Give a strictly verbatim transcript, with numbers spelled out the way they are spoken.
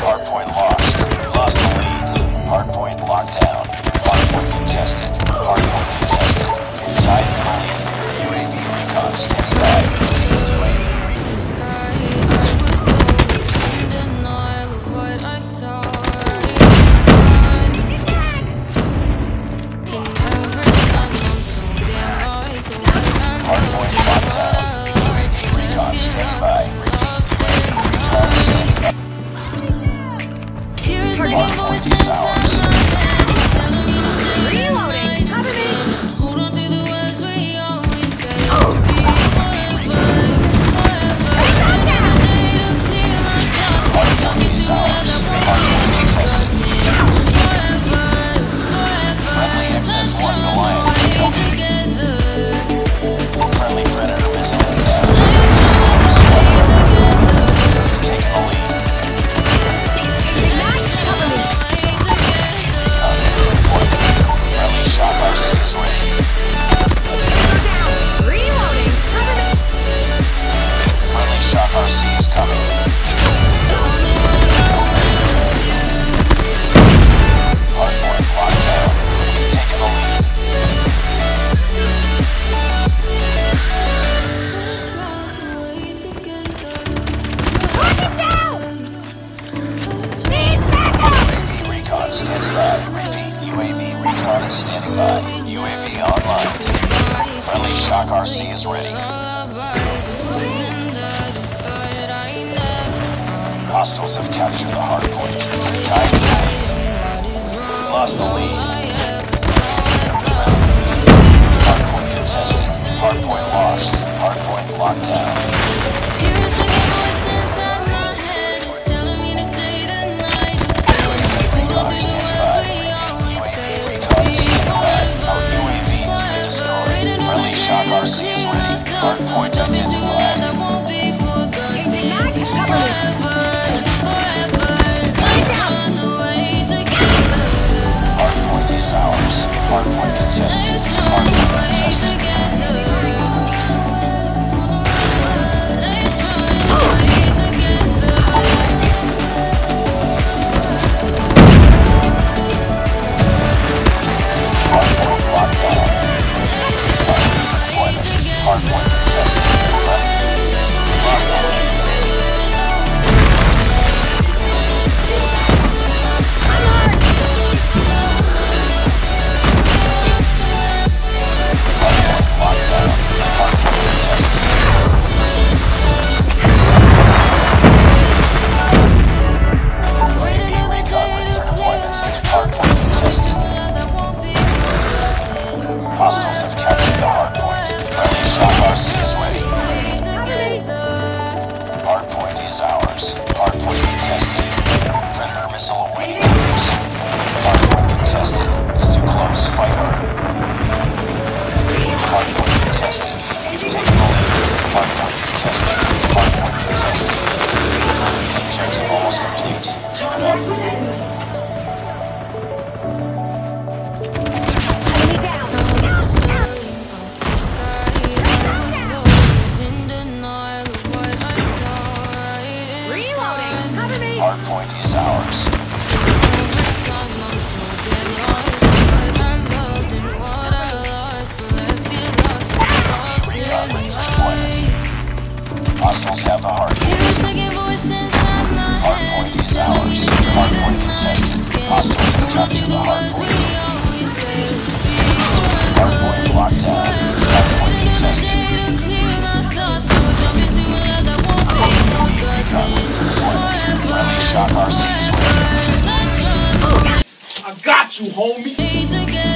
Hardpoint lost. We lost the lead. Hardpoint locked down. Hardpoint contested. Hardpoint contested. Tied for the lead. U A V recon standing by. U A V Hardpoint locked down. U A V recon standing by. Hardpoint is ours. Reloading! Cover me! Hardpoint is ours. Hardpoint contested. Friendly X S one Goliath incoming. Friendly Predator missile inbound. Taking the lead. Friendly Shock R C is ready. Reloading! Cover me! Friendly Shock R C is coming. Hardpoint locked down. We've taken the lead. Knock it down! Need backup! U A V recon standing by. Repeat, U A V recon is standing by. U A V online. Friendly Shock R C is ready. Hostiles have captured the hard point. Time. Lost the lead. Hardpoint contested. Hardpoint lost. Hardpoint locked down. Recon standing by. U A V recon is standing by. Our U A V has been destroyed. Friendly Shock R C is ready. Hardpoint identified. Hardpoint is ours. Hardpoint contested. Hardpoint contested. Hardpoint locked down. Hardpoint deployment. Hardpoint contested. Lost the lead. Hardpoint locked down. Hardpoint contested. U A V recon ready for deployment. Hardpoint contested. Hostiles have captured the hardpoint. Friendly Shock R C is ready. Hardpoint is ours. Hardpoint contested. Predator missile awaiting orders. Hardpoint contested. It's too close. Fight hard. Hardpoint contested. We've taken the lead. Hardpoint contested. Hardpoint contested. Objective almost complete. Keep it up. Reloading! Cover me! Hardpoint is ours. Recon ready for deployment. Hostiles have the hardpoint. Hardpoint is ours. Hardpoint contested. Hostiles have captured the hardpoint. Hardpoint locked down. Hardpoint contested. Recon ready for deployment. Friendly Shock R C is ready. I got you, homie.